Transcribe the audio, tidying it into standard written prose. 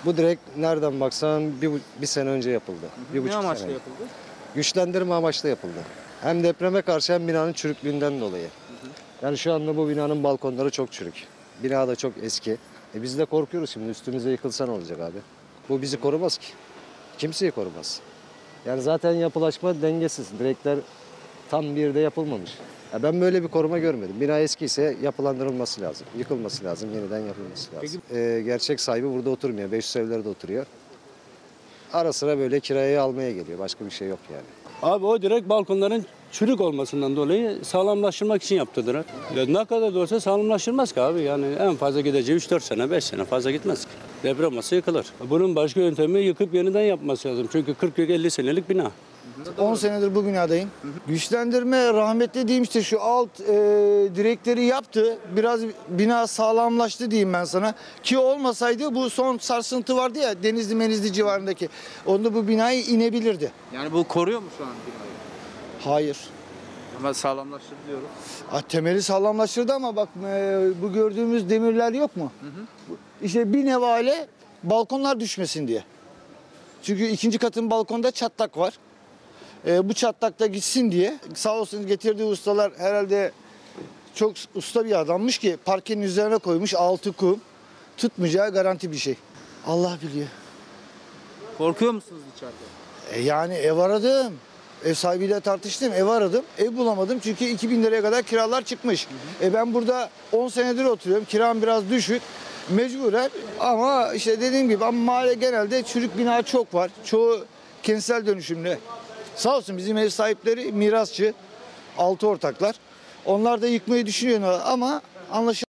Bu direkt nereden baksan bir sene önce yapıldı. Bir Ne buçuk amaçla sene. yapıldı? Güçlendirme amaçlı yapıldı. Hem depreme karşı hem binanın çürüklüğünden dolayı. Yani şu anda bu binanın balkonları çok çürük. Bina da çok eski. Biz de korkuyoruz şimdi, üstümüze yıkılsa ne olacak abi? Bu bizi korumaz ki. Kimseyi korumaz. Yani zaten yapılaşma dengesiz. Direkler tam bir de yapılmamış. Ya ben böyle bir koruma görmedim. Bina eskiyse yapılandırılması lazım. Yıkılması lazım, yeniden yapılması lazım. Gerçek sahibi burada oturmuyor. 500 evlerde oturuyor. Ara sıra böyle kiraya almaya geliyor. Başka bir şey yok yani. Abi o direkt balkonların çürük olmasından dolayı sağlamlaştırmak için yaptırdılar. Ya ne kadar da olsa sağlamlaştırmaz ki abi. Yani en fazla gideceği 3-4 sene, 5 sene fazla gitmez ki. Deprem olsa yıkılır. Bunun başka yöntemi yıkıp yeniden yapması lazım. Çünkü 40-50 senelik bina. 10 senedir bu binadayım. Güçlendirme rahmetli diyeyim, işte şu alt direkleri yaptı. Biraz bina sağlamlaştı diyeyim ben sana. Ki olmasaydı bu son sarsıntı vardı ya, Denizli Menizli civarındaki. Onda bu binayı inebilirdi. Yani bu koruyor mu şu an binayı? Hayır. Ama sağlamlaştırdı diyoruz. Temeli sağlamlaştırdı ama bak bu gördüğümüz demirler yok mu? İşte bir nevale balkonlar düşmesin diye. Çünkü ikinci katın balkonda çatlak var. Bu çatlakta gitsin diye sağ olsun getirdiği ustalar herhalde çok usta bir adammış ki parkenin üzerine koymuş, altı kum, tutmayacağı garanti bir şey. Allah biliyor. Korkuyor musunuz içeride? Yani ev aradım. Ev sahibiyle tartıştım, ev aradım. Ev bulamadım çünkü 2000 liraya kadar kiralar çıkmış. Ben burada 10 senedir oturuyorum. Kiram biraz düşük. Mecburen ama işte dediğim gibi ama mahalle genelde çürük bina çok var. Çoğu kentsel dönüşümlü. Sağ olsun bizim ev sahipleri mirasçı, 6 ortaklar. Onlar da yıkmayı düşünüyorlar ama anlaşılmıyor.